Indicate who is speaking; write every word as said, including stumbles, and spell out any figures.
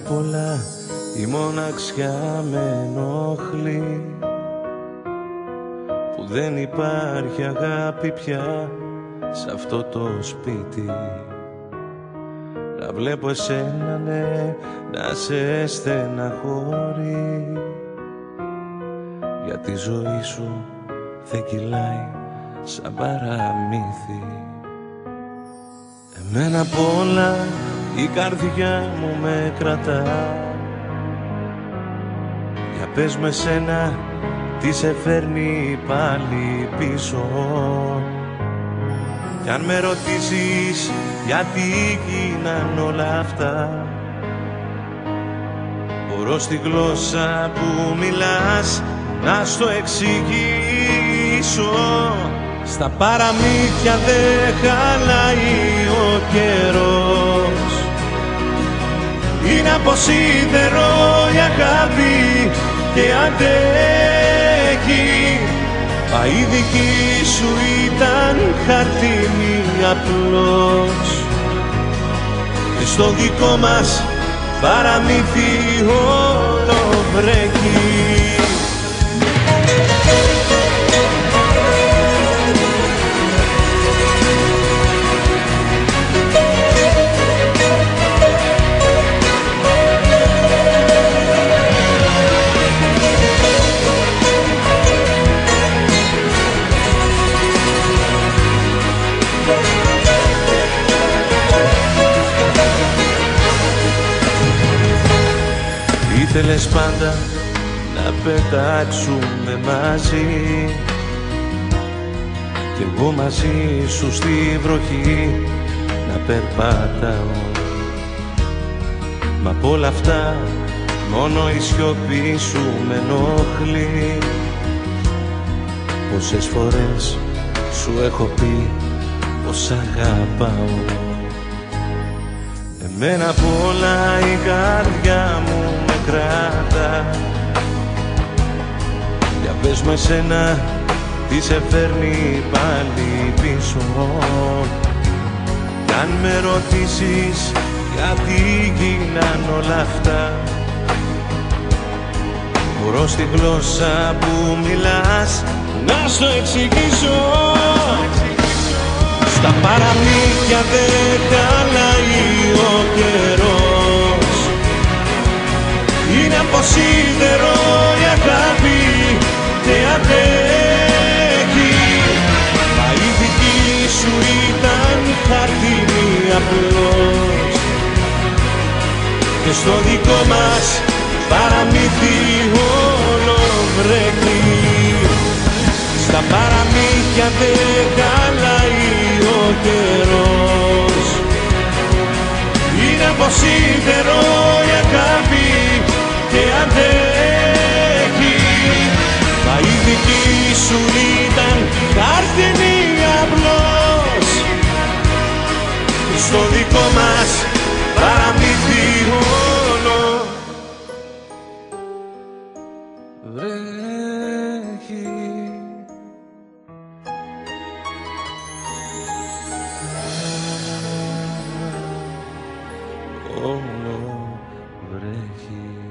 Speaker 1: απ' όλα η μοναξιά με ενοχλεί, που δεν υπάρχει αγάπη πια σε αυτό το σπίτι. Να βλέπω εσένα, ναι, να σε στεναχωρεί, για τη ζωή σου δεν κυλάει σαν παραμύθι. Εμένα απ' όλα η καρδιά μου με κρατά, για πες με σένα τι σε φέρνει πάλι πίσω. Κι αν με ρωτήσεις γιατί γίναν όλα αυτά, μπορώ στη γλώσσα που μιλάς να στο εξηγήσω. Στα παραμύθια δεν χαλάει ο καιρός, είναι από σίδερο η αγάπη και αντέχει. Μα η δική σου ήταν χαρτί απλώς, και στο δικό μας παραμύθι όλο βρέχει. Ήθελες πάντα να πετάξουμε μαζί, κι εγώ μαζί σου στη βροχή να περπατάω. Μα απ' όλα αυτά μόνο η σιωπή σου με ενοχλεί. Πόσες φορές σου έχω πει πως αγαπάω. Εμένα απ' όλα η καρδιά μου με κράτα, για πες με σένα τι σε φέρνει πάλι πίσω. Κι αν με ρωτήσεις γιατί γίναν όλα αυτά, μπορώ στη γλώσσα που μιλάς να στο εξηγήσω. Στα παραμύθια δεν χαλάει ο καιρός, είναι από σίδερο η αγάπη και αντέχει. Μα η δική σου ήταν χαρτί απλώς, και στο δικό μας παραμύθι όλο βρέχει. Στα παραμύθια δεν χαλάει ο καιρός, είναι από σίδερο η αγάπη και αντέχει. Μα η δική σου ήταν χάρτινη απλώς, στο δικό μας παραμύθι όλο βρέχει. Όλο βρέχει.